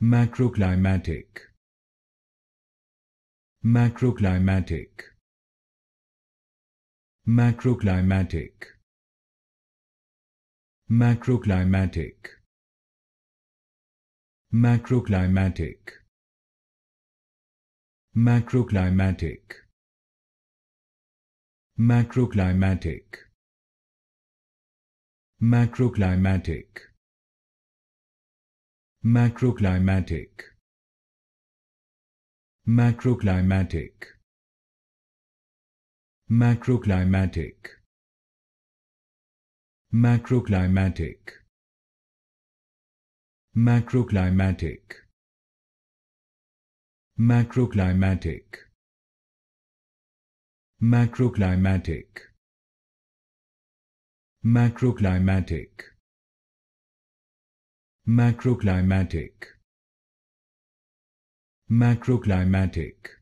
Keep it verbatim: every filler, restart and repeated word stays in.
Macroclimatic. Macroclimatic. Macroclimatic. Macroclimatic. Macroclimatic. Macroclimatic. Macroclimatic. Macroclimatic. Macroclimatic. Macroclimatic. Macroclimatic. Macroclimatic. Macroclimatic. Macroclimatic. Macroclimatic. Macroclimatic. Macroclimatic. Macroclimatic.